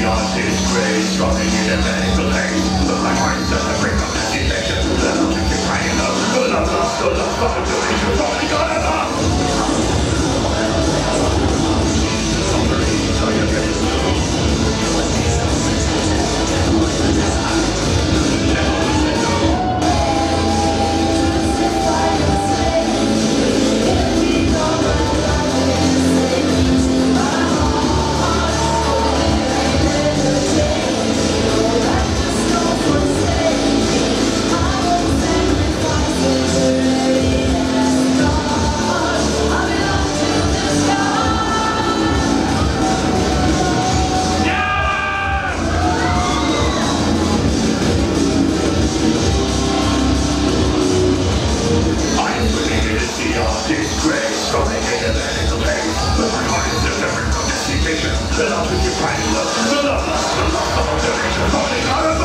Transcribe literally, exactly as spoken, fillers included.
beyond disgrace, dropping in a medical haze. Look like minds that have bring up that detection. Let them think you're crying enough. Good love, love, good love, fucking donation, probably got enough. Disgrace, so they hate a medical haze. But my heart is a different from this mutation. Fill up with your pride and love. Fill up, fill up, fill up, donation, holding on.